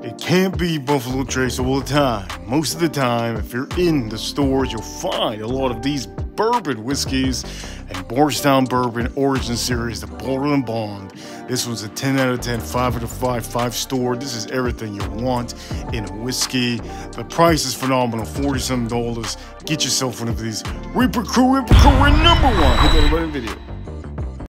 It can't be Buffalo Trace all the time. Most of the time, if you're in the stores, you'll find a lot of these bourbon whiskeys and Bardstown Bourbon Origin Series, the Portland Bond. This one's a 10 out of 10, 5 out of 5, 5-star. This is everything you want in a whiskey. The price is phenomenal, $40-some. Get yourself one of these. Reaper Crew, number one. Hit that video.